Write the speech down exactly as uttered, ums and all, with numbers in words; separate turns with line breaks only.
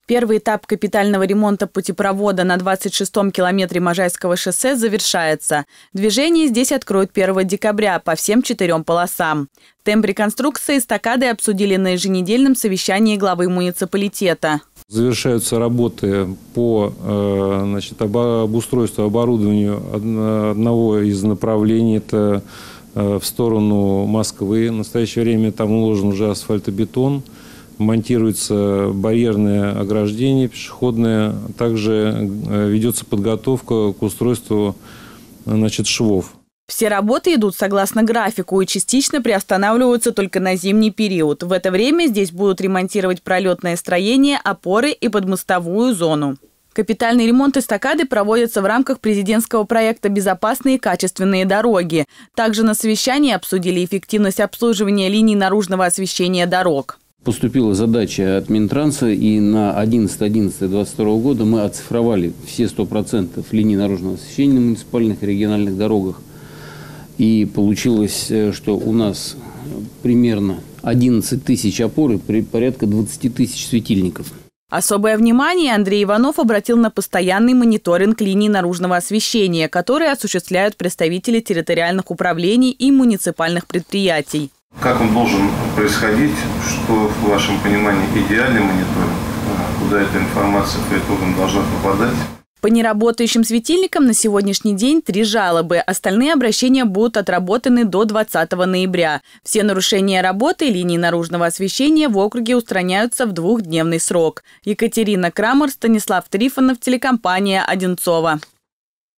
Первый этап капитального ремонта путепровода на двадцать шестом километре Можайского шоссе завершается. Движение здесь откроют первого декабря по всем четырем полосам. Темп реконструкции эстакады обсудили на еженедельном совещании главы муниципалитета.
Завершаются работы по значит, обустройству, оборудованию одного из направлений. Это в сторону Москвы. В настоящее время там уложен уже асфальтобетон. Монтируется барьерное ограждение пешеходное. Также ведется подготовка к устройству значит, швов.
Все работы идут согласно графику и частично приостанавливаются только на зимний период. В это время здесь будут ремонтировать пролетное строение, опоры и подмостовую зону. Капитальный ремонт эстакады проводится в рамках президентского проекта «Безопасные и качественные дороги». Также на совещании обсудили эффективность обслуживания линий наружного освещения дорог.
Поступила задача от Минтранса, и на одиннадцатое одиннадцатое двадцать второго года мы оцифровали все сто процентов линий наружного освещения на муниципальных и региональных дорогах. И получилось, что у нас примерно одиннадцать тысяч опор и порядка двадцать тысяч светильников.
Особое внимание Андрей Иванов обратил на постоянный мониторинг линий наружного освещения, которые осуществляют представители территориальных управлений и муниципальных предприятий.
Как он должен происходить, что в вашем понимании идеальный мониторинг, куда эта информация по итогам должна попадать?
По неработающим светильникам на сегодняшний день три жалобы. Остальные обращения будут отработаны до двадцатого ноября. Все нарушения работы линий наружного освещения в округе устраняются в двухдневный срок. Екатерина Крамер, Станислав Трифонов, телекомпания «Одинцово».